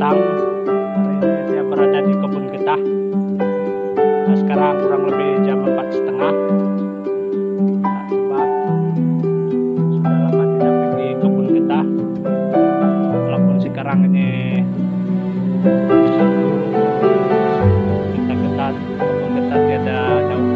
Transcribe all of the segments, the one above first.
petang. Hari ini saya berada di kebun getah. Nah, sekarang kurang lebih jam 4:30. Nah, sebab sudah lama tidak pergi kebun getah. Walaupun sekarang ini kita getah, kebun getah tiada jauh.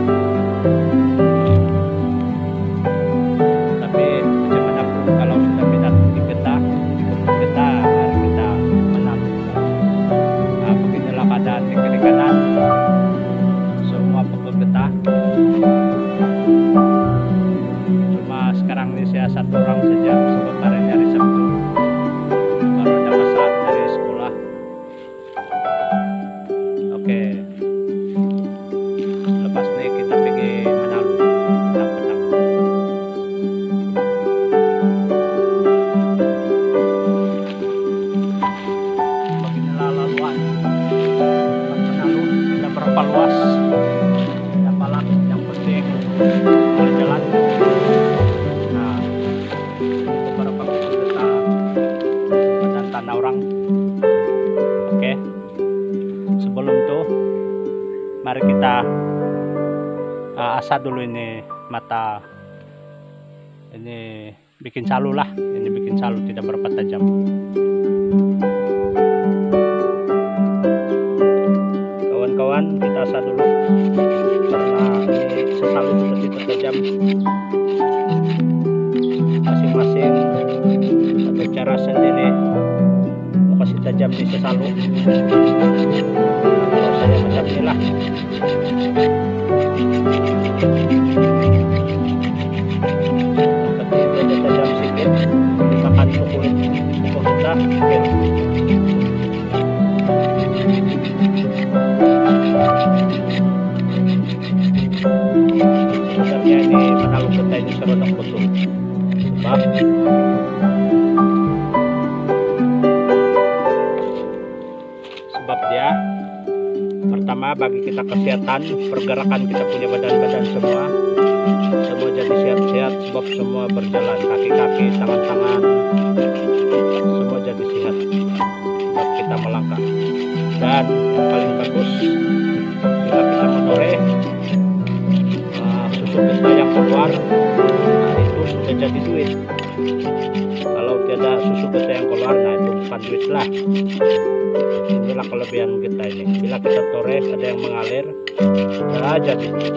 Tapi bagaimanapun kalau sudah pindah di getah, di kebun getah, mari kita menang. Nah, beginilah keadaan di kiri kanan semua pokok getah. Cuma sekarang ini saya satu orang saja, sebab hari ini hari Sabtu, baru ada masa dari sekolah. Oke, lepas ini kita pergi menalu petang-petang. Beginilah laluan menalu, tidak berapa luas, tidak apalah, yang penting boleh jalan. Nah, ini beberapa kebun getah dan tanah orang. Oke, sebelum itu mari kita asah dulu ini mata. Ini bikin salu lah, ini bikin salu tidak berapa tajam. Kawan-kawan, kita asah dulu karena ini sesalu sudah tidak tajam. Masing-masing ada cara sendiri mau kasih tajam di sesalu. Nah, kalau saya macam inilah. Seperti itu ada tajam sedikit, dimakan untuk kulit pokok getah. Oke. Sebenarnya ini menalu getah ini serodok betul, sebab dia pertama bagi kita kesehatan, pergerakan kita punya badan-badan semua jadi sehat-sehat, sebab semua berjalan, kaki-kaki, tangan-tangan semua jadi sehat sebab kita melangkah. Dan yang paling bagus bila kita menoreh susu getah yang keluar, nah itu sudah jadi duit. Kalau tiada susu getah yang keluar, nah itu bukan duit lah. Inilah kelebihan getah ini, bila kita toreh ada yang mengalir, sudah jadi duit.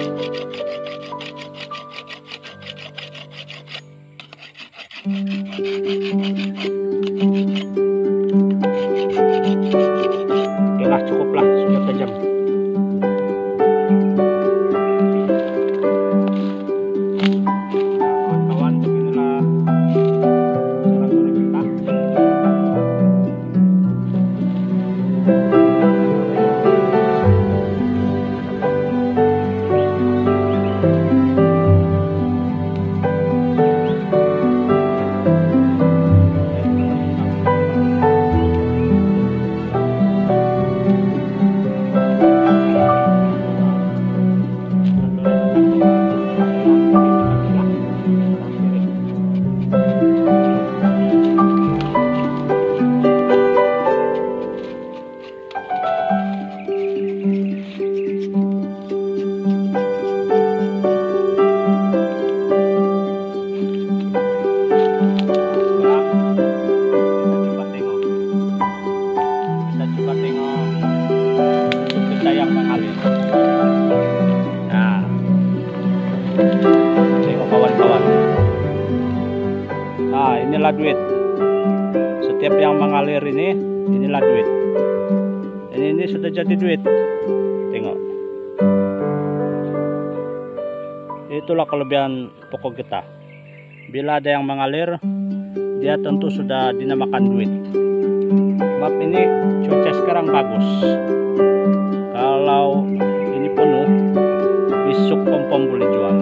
Oke lah, cukuplah, sudah tajam. Kawan-kawan, beginilah cara toreh getah. Yang mengalir. Nah, tengok kawan-kawan. Nah, inilah duit. Setiap yang mengalir ini, inilah duit. Ini sudah jadi duit. Tengok. Itulah kelebihan pokok getah. Bila ada yang mengalir, dia tentu sudah dinamakan duit. Sebab ini cuaca sekarang bagus. Kalau ini penuh, besok pom-pom boleh jual.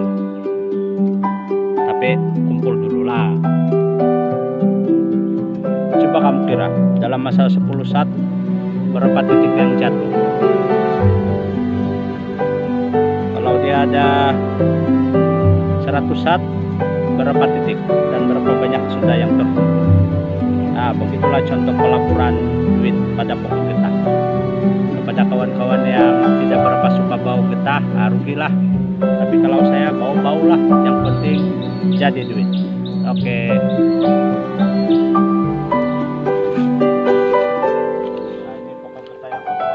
Tapi kumpul dulu lah. Coba kamu kira, dalam masa 10 saat, berapa titik yang jatuh? Kalau dia ada 100 saat, berapa titik? Dan berapa banyak sudah yang terkumpul? Nah, begitulah contoh pelaburan Edwin pada pokok getah. Kepada kawan-kawan yang tidak berapa suka bau getah, rugilah. Tapi kalau saya bau-bau lah, yang penting jadi duit. Oke. Nah, ini pokok getah yang kedua.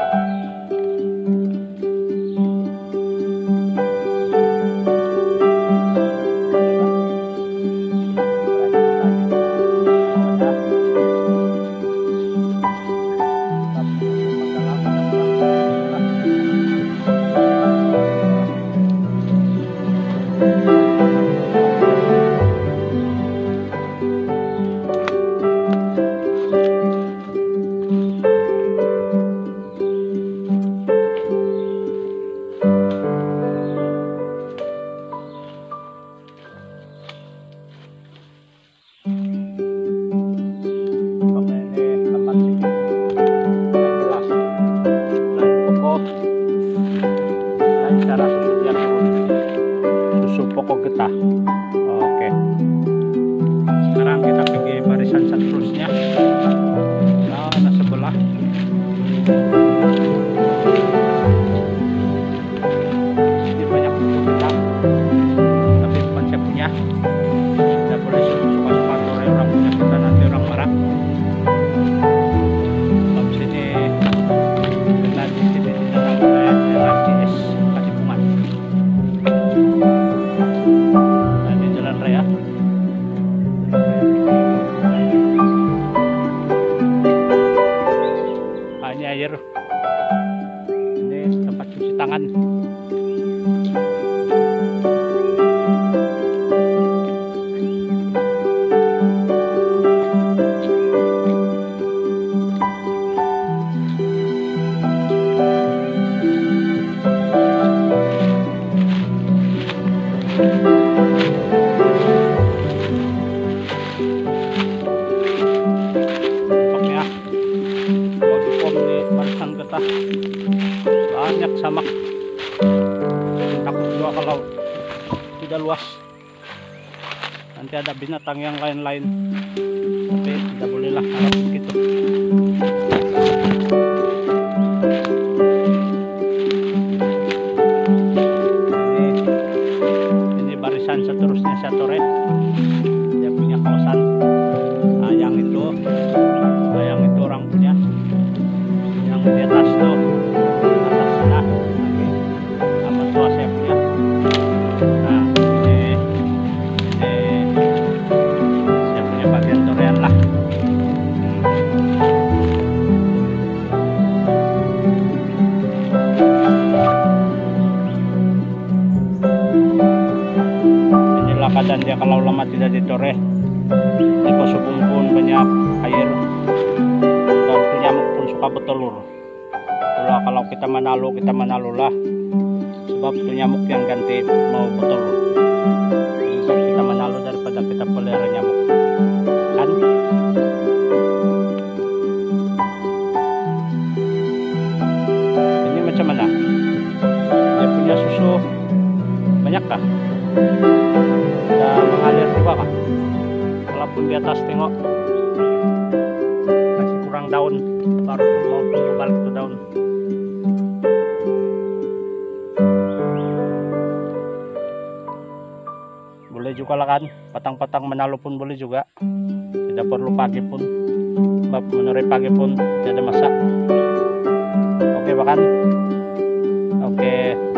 Pokok getah. Oke. Sekarang kita pergi barisan seterusnya. Nah, sebelah. Ini banyak pokok getah. Tapi bukan saya punya. Tidak boleh suka-suka orang punya kita, nanti orang marah. Di sini dengan di sini ditandang oleh RCS Katipungan. Ini air, ini tempat cuci tangan. Banyak samak, takut juga kalau tidak luas, nanti ada binatang yang lain-lain, tapi tidak bolehlah harapin gitu. Ini barisan seterusnya Satore, dia punya kawasan. Nah, yang itu orang punya, yang di atas tuh. Dan dia kalau lama tidak ditoreh, di Pasubung pun banyak air dan nyamuk pun suka bertelur. Itulah kalau kita Manalo lah, sebab itu nyamuk yang ganti mau bertelur. Sebab kita Manalo daripada kita pelihara nyamuk, kan? Ini macam mana? Dia punya susu banyak kah? Mengalir juga kah? Walaupun di atas tengok masih kurang daun, baru mau tumbuh balik ke daun. Boleh juga lah kan, patang-patang Manalo pun boleh juga, tidak perlu pagi pun, sebab menurut pagi pun tidak ada masak. Oke bahkan oke.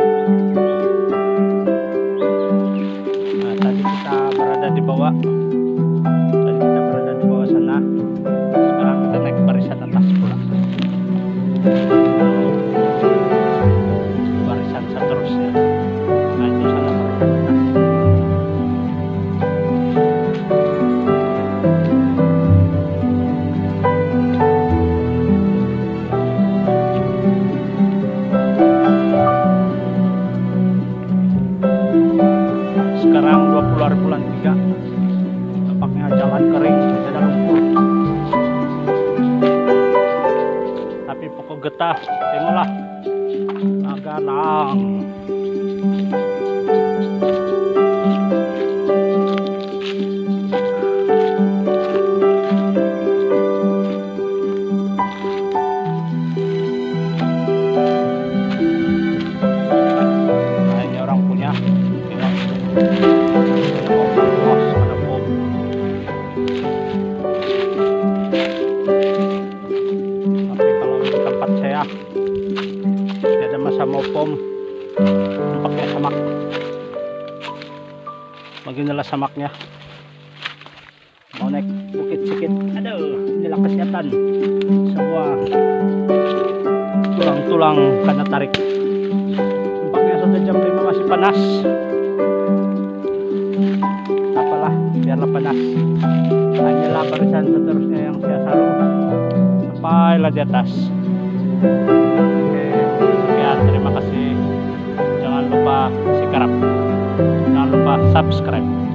Di bawah, tadi kita berada di bawah sana, sekarang kita naik barisan atas pula, barisan seterusnya. Nah itu sana barisan atas. Sekarang 20 hari bulan 3, tampaknya jalan kering, tidak ada lumpur. Tapi pokok getah, tengoklah, naganang. pom pakai samak nila samaknya mau naik bukit sikit. Aduh, inilah kesehatan semua tulang-tulang karena tarik. Nampaknya sudah jam 5 masih panas. Apalah, biarlah panas. Hanyalah barisan seterusnya yang saya saru sampailah di atas. Oke, sekian, terima kasih. Jangan lupa subscribe.